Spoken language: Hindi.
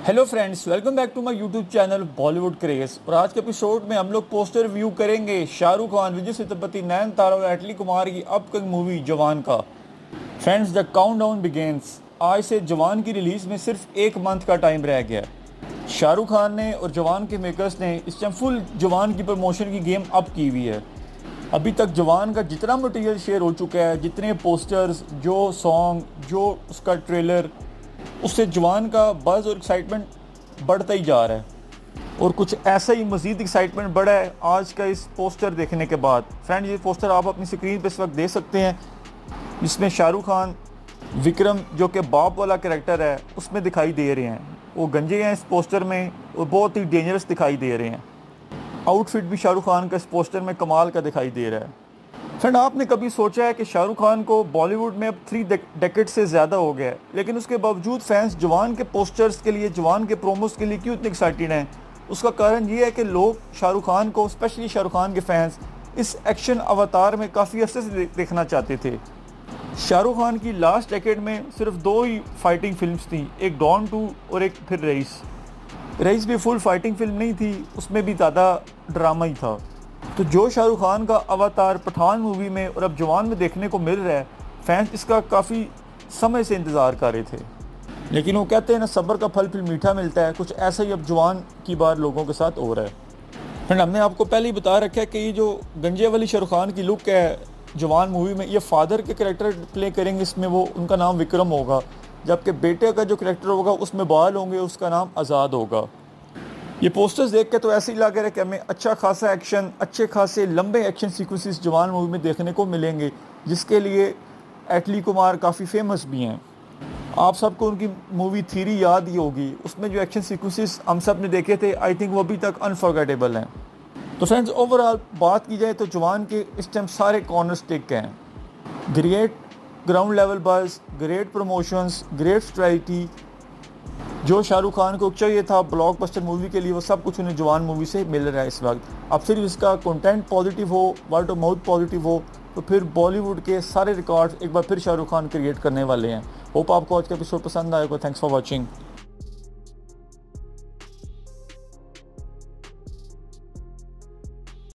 Hello friends, welcome back to my YouTube channel Bollywood craze. और आज के एपिसोड में हम लोग पोस्टर व्यू करेंगे शाहरुख खान, विजय सेतुपति, नयनतारा और एटली कुमार की अपकमिंग मूवी जवान का। Friends, the countdown begins. आज से जवान की रिलीज़ में सिर्फ एक मंथ का टाइम रह गया। शाहरुख खान ने और जवान के मेकर्स ने इस टाइम फुल जवान की प्रमोशन की गेम अप की हुई है। अभी तक जवान का जितना मटेरियल शेयर हो चुका है, जितने पोस्टर्स, जो सॉन्ग, जो उसका ट्रेलर, उससे जवान का बज़ और एक्साइटमेंट बढ़ता ही जा रहा है। और कुछ ऐसा ही मज़ीद एक्साइटमेंट बढ़ा है आज का इस पोस्टर देखने के बाद। फ्रेंड, ये पोस्टर आप अपनी स्क्रीन पर इस वक्त देख सकते हैं, जिसमें शाहरुख खान विक्रम जो कि बाप वाला कैरेक्टर है उसमें दिखाई दे रहे हैं। वो गंजे हैं इस पोस्टर में और बहुत ही डेंजरस दिखाई दे रहे हैं। आउटफिट भी शाहरुख खान का इस पोस्टर में कमाल का दिखाई दे रहा है। फ्रेंड, आपने कभी सोचा है कि शाहरुख खान को बॉलीवुड में अब 3 डेकेड से ज़्यादा हो गया है, लेकिन उसके बावजूद फैंस जवान के पोस्टर्स के लिए, जवान के प्रोमोस के लिए क्यों इतने एक्साइटेड हैं? उसका कारण ये है कि लोग शाहरुख खान को, स्पेशली शाहरुख खान के फैंस, इस एक्शन अवतार में काफ़ी अरसे से देखना चाहते थे। शाहरुख खान की लास्ट डेकेड में सिर्फ 2 ही फाइटिंग फिल्म्स थी, एक डॉन 2 और एक फिर रईस भी फुल फाइटिंग फिल्म नहीं थी, उसमें भी ज़्यादा ड्रामा ही था। तो जो शाहरुख खान का अवतार पठान मूवी में और अब जवान में देखने को मिल रहा है, फैंस इसका काफ़ी समय से इंतज़ार कर रहे थे। लेकिन वो कहते हैं ना, सब्र का फल फिर मीठा मिलता है। कुछ ऐसा ही अब जवान की बार लोगों के साथ हो रहा है। फ्रेंड, हमने आपको पहले ही बता रखा है कि ये जो गंजे वाली शाहरुख खान की लुक है जवान मूवी में, ये फादर के कैरेक्टर प्ले करेंगे इसमें, वो उनका नाम विक्रम होगा, जबकि बेटे का जो कैरेक्टर होगा उसमें बाल होंगे, उसका नाम आज़ाद होगा। ये पोस्टर्स देख के तो ऐसे ही लग रहा है कि हमें अच्छा खासा एक्शन, अच्छे खासे लंबे एक्शन सीक्वेंसेस जवान मूवी में देखने को मिलेंगे, जिसके लिए एटली कुमार काफ़ी फेमस भी हैं। आप सबको उनकी मूवी थ्री याद ही होगी, उसमें जो एक्शन सीक्वेंसेस हम सब ने देखे थे, आई थिंक वो अभी तक अनफॉरगेटेबल हैं। तो फ्रेंड्स, ओवरऑल बात की जाए तो जवान के इस टाइम सारे कॉर्नर्स टिक हैं। Great ground level buzz, great promotions, great strategy. जो शाहरुख खान को चाहिए था ब्लॉकबस्टर मूवी के लिए, वो सब कुछ उन्हें जवान मूवी से मिल रहा है इस वक्त। अब फिर इसका कंटेंट पॉजिटिव हो, वर्ड ऑफ माउथ पॉजिटिव हो, तो फिर बॉलीवुड के सारे रिकॉर्ड्स एक बार फिर शाहरुख खान क्रिएट करने वाले हैं। होप आपको आज का एपिसोड पसंद आएगा। Thanks for watching.